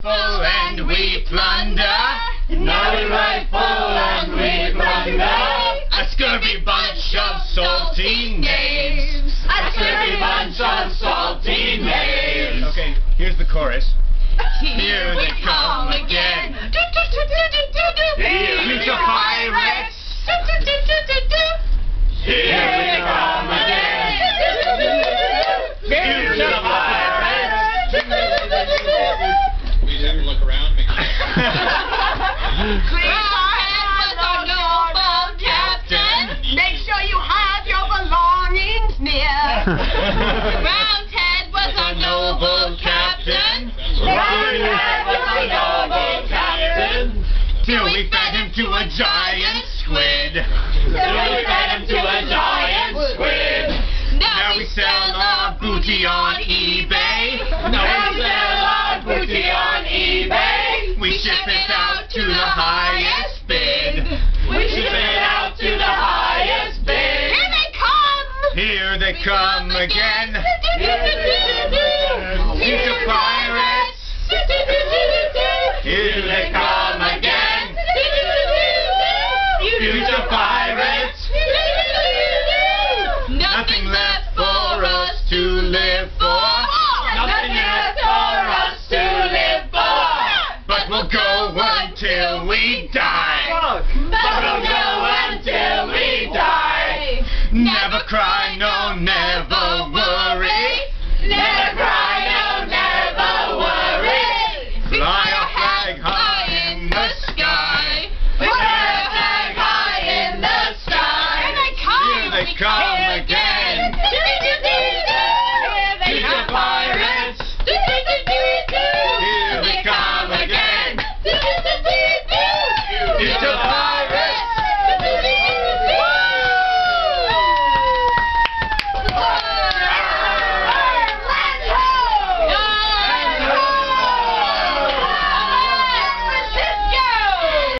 rifle and we plunder. Now we rifle and we plunder. A scurvy bunch of salty knaves. A scurvy bunch of salty knaves. Okay, here's the chorus. Here they come again. Future pirates. Here they come again. Future pirates. Please have a look around. Make sure. Make sure you have your belongings near. Roundhead was a noble captain. Roundhead was a noble captain. Till we fed him to a giant squid. Till we fed him to a giant squid. Now we sell our booty on eBay. Now we sell our booty on eBay. We ship it out to the highest bid. We ship it out to the highest bid. Here they come! Here they come again. Future pirates. Here they come again. Future pirates. Nothing left for us to live for. Nothing left for us to live for. But we'll go until we die.